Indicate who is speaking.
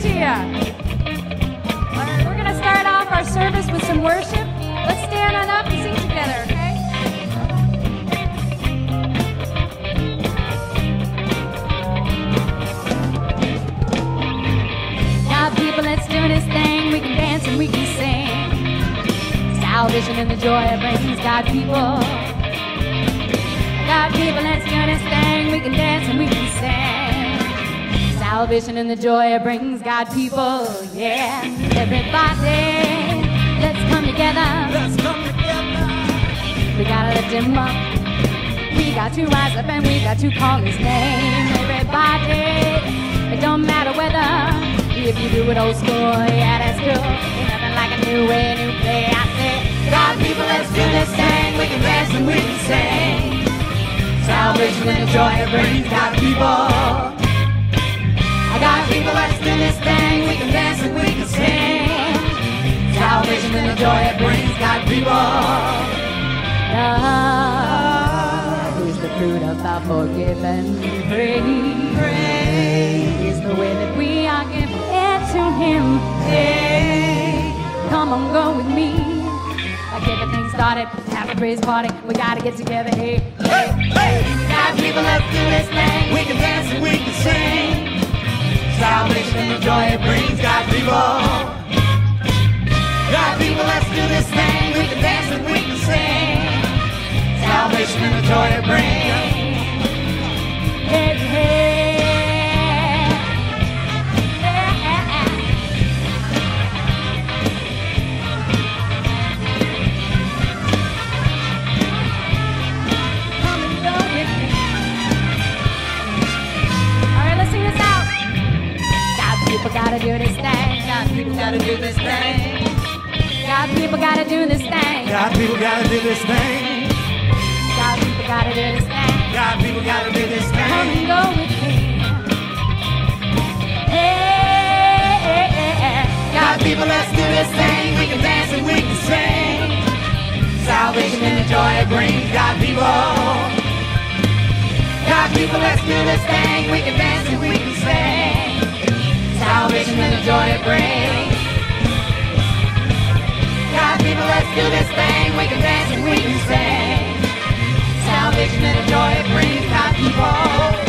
Speaker 1: to you. We're going to start off our service with some worship. Let's stand on up and sing together, okay? Now, people, let's do this thing. We can dance and we can sing. Salvation and the joy it brings, God, people. God, people, let's do this thing. We can dance and we can sing. Salvation and the joy it brings, God, people. Yeah, everybody, let's come together.
Speaker 2: Let's come together.
Speaker 1: We gotta lift him up. We got to rise up and we got to call his name. Everybody, it don't matter whether if you do it old school, yeah, that's cool. Ain't nothing like a new way, new play. I say, God, people, let's do this thing. We can dance and we can sing. Salvation and the joy it brings, God, people. God, people, let's do this thing. We can dance and we can sing. Salvation and the joy it brings, God, people. Love is the fruit of the forgiven. Praise is the way that we are given it to Him. Hey, come on, go with me. Let's get the thing started. Have a praise party. We gotta get together. Hey, hey, hey. God, people, let's do this thing. We can dance and we can sing. Salvation and the joy it brings, God, people. God, people, let's do this thing. We can dance and we can sing. Salvation and the joy it brings. Hey, hey. Come and go with me. All right, let's sing this out. God, people gotta do this thing. God, people gotta do this thing. God, people gotta do this thing.
Speaker 2: God, people gotta do this thing.
Speaker 1: God, people gotta do this thing.
Speaker 2: God, people gotta do this
Speaker 1: Come and
Speaker 2: thing.
Speaker 1: go with me. Hey, hey, hey, hey.
Speaker 2: God, people, let's do this thing. We can dance and we can sing. Salvation and the joy it brings, God, people. God, people, let's do this thing. We can dance and we can sing. Salvation and the joy it brings. God, people, let's do this thing. We can dance and we can sing. Salvation and the joy it brings, God, people.